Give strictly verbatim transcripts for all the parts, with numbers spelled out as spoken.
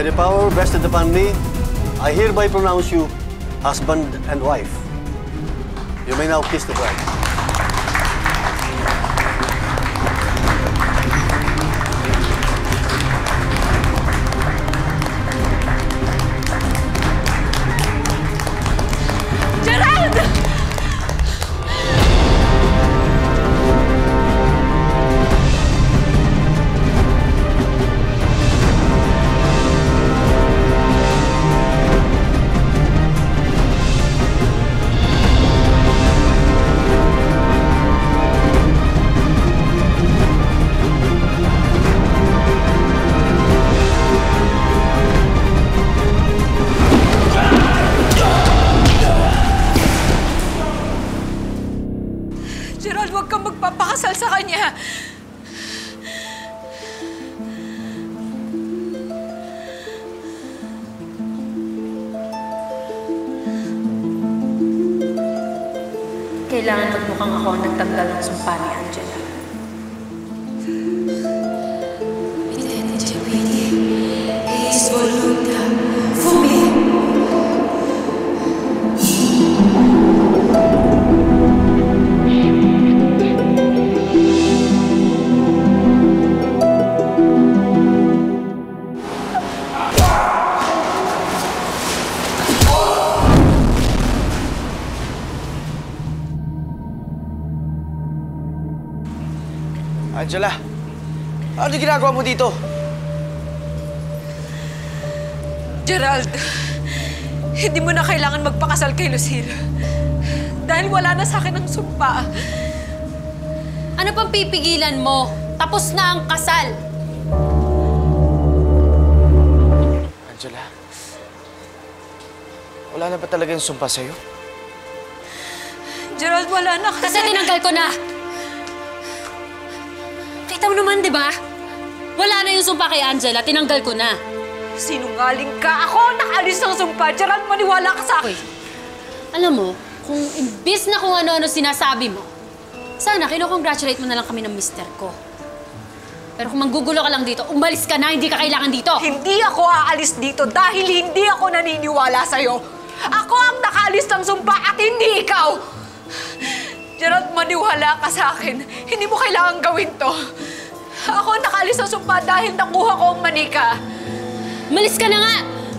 By the power vested upon me, I hereby pronounce you husband and wife. You may now kiss the bride. Gerald, huwag kang magpapakasal sa kanya. Kailangan magmukhang ako ang nagtanggal ng sumpa ni Angela. His voluntad for me. Angela, ano yung ginagawa mo dito? Gerald, hindi mo na kailangan magpakasal kay Lucille. Dahil wala na sa akin ang sumpa. Ano pang pipigilan mo? Tapos na ang kasal. Angela, wala na ba talaga yung sumpa sa'yo? Gerald, wala na kasi... Kasi tinanggal ko na. Kita mo naman, di ba? Wala na yung sumpa kay Angela. Tinanggal ko na. Sinungaling ka! Ako ang nakaalis ng sumpa! Gerald, maniwala ka sa akin! Uy, alam mo, kung imbis na kung ano-ano sinasabi mo, sana kino-congratulate mo na lang kami ng mister ko. Pero kung manggugulo ka lang dito, umalis ka na, hindi ka kailangan dito! Hindi ako aalis dito dahil hindi ako naniniwala sa'yo! Ako ang nakaalis ng sumpa at hindi ikaw! Gerald, maniwala ka sa akin. Hindi mo kailangan gawin to. Ako ang nakaalis ng sumpa dahil nakuha ko ang manika. Umalis ka na nga!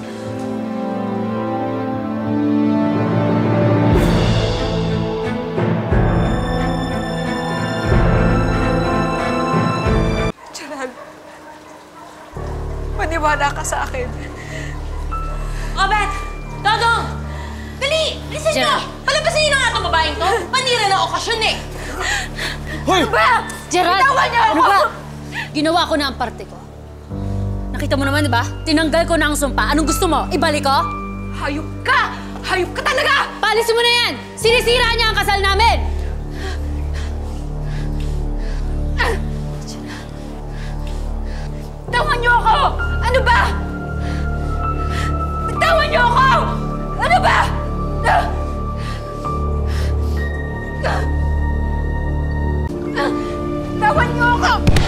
Gerald, maniwala ka sa akin. Robert! Dodong! Dali! Listen nyo! Palabasin nyo na nga itong babaeng to! Panira na okasyon eh! Hoy! Ano ba? Gerald! Bitawan niyo ako! Ano ba? Ginawa ko na ang parte ko. Nakita mo naman, di ba? Tinanggal ko na ang sumpa. Anong gusto mo? Ibalik ko? Hayop ka! Hayop ka talaga! Paalisin mo na yan! Sinisira niya ang kasal namin! Bitawan niyo ako! Ano ba? Bitawan niyo ako! Ano ba? Bitawan niyo ako!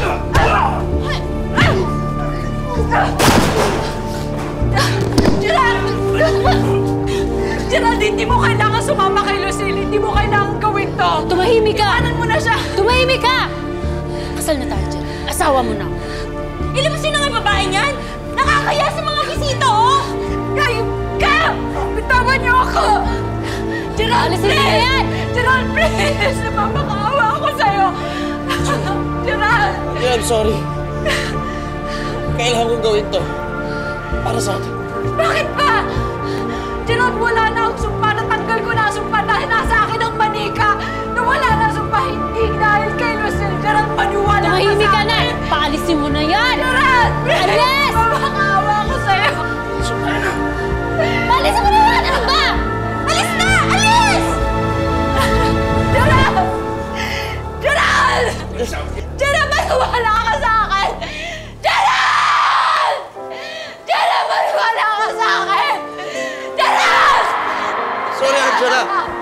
Gerald! Gerald, hindi mo kailangan sumama kay Lucille. Hindi mo kailangan gawin to. Tumahimik ka! Iwanan mo na siya! Tumahimik ka! Kasal na tayo dyan. Asawa mo na. Ilabasin na nga babaeng yan! Nakakaya sa mga bisita, oh! Hayop ka! Bitawan niyo ako! Gerald, Alisin mo na please! yan! Gerald, please! Napapakaawa ako sa'yo! Gerald! Yeah, I'm sorry. Kailangan kong gawin to. Para sa atin. Bakit ba? Gerald, wala na ang sumpa. Natanggal ko na ang sumpa dahil nasa akin ang manika. Nawala na ang sumpa, hindi dahil kay Lucille. Gerald, maniwala ka sa akin. Tumahimik ka na! Paalisin mo na yan! Gerald! Alis! Napapakaawa ako sa'yo! Paalisin mo na yan! Ano ba? Alis na! Alis! Gerald! Gerald! Gerald, maniwala ka sa akin! Gerald! Gerald, maniwala ka sa akin! Gerald! Sorry, Angela.